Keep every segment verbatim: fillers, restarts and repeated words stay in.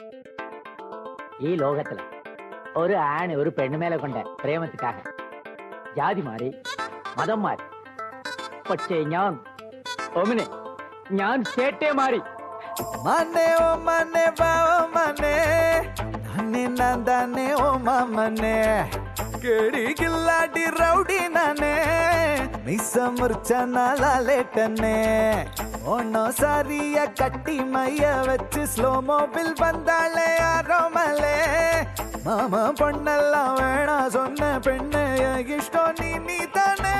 ഈ ലോകത്തില് ഒരു ആണ് ഒരു പെണ്ണു മേലെ കൊണ്ട് പ്രേമത്തിക്കാക ജാതി മാറി മതം മാറി പക്ഷേ ഞാൻ ഒമിനെ ഞാൻ ചേട്ടേ മാറി മനെ ഓ മനെ ബാവ മനെ നന്നെ നന്ദനെ ഓ മമനെ കേടി കില്ലാടി റൗഡി നനെ മിസ്സ മുർച്ച നാലാലേട്ടനെ ഓണോ സാരിയ കട്ടി മയ്യ വെച്ച് സ്ലോ മോബിൽ വந்தாளே ആരോമലേ മാമ പൊണ്ണെല്ലാം വേണ சொன்ன പെണ്ണ് ഇഷ്ടോ നീ നീ തന്നെ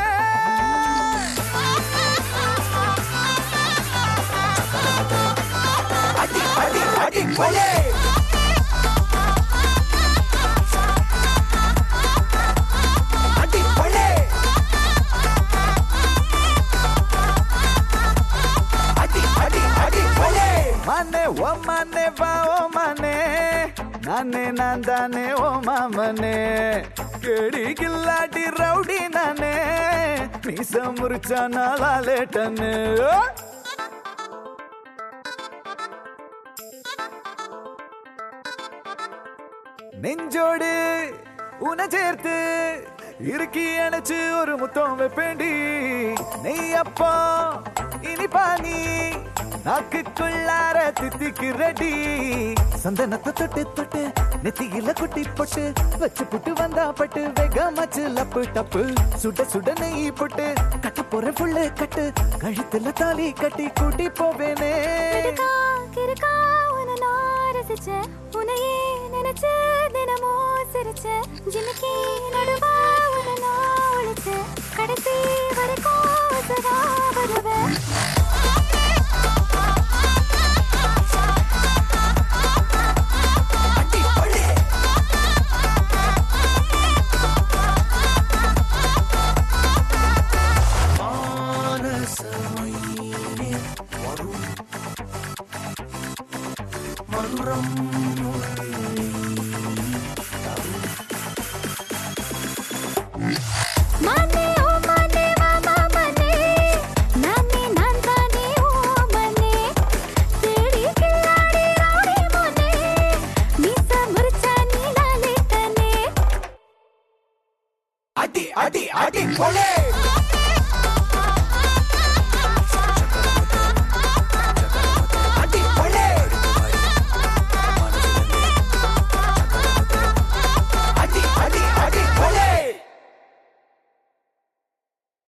അടി അടി അടി കൊലേ Mane o mane va o mane nane nandane o mamane kedi killadi rowdy nane misa murcha nalaletane நெஞ்சோடு உன சேர்த்து இறுக்கி அணைச்சு ஒரு முத்தம் வைப்பேண்டி நெய் அப்பா இனிப்பா நீ நாக்குக்குள்ளார தித்திக்கு ரெடி சந்தனத்தை தொட்டு தொட்டு நெத்தியில குட்டி போட்டு வச்சு புட்டு வந்தா பட்டு வேகமாச்சு லப்பு டப்பு சுட சுட நெய் போட்டு கட்டு போற புள்ள கட்டு கழுத்துல தாலி கட்டி கூட்டி போவேனே கிருக்கா உன நான் ரசிச்சேன் உனையே நினைச்சு தினமோ சிரிச்சேன் ஜிமிக்கி நடுவா உன நான் ஒழிச்சேன் கடைசி வரைக்கும் சதா வருவேன் அடி அடி அடி கொலை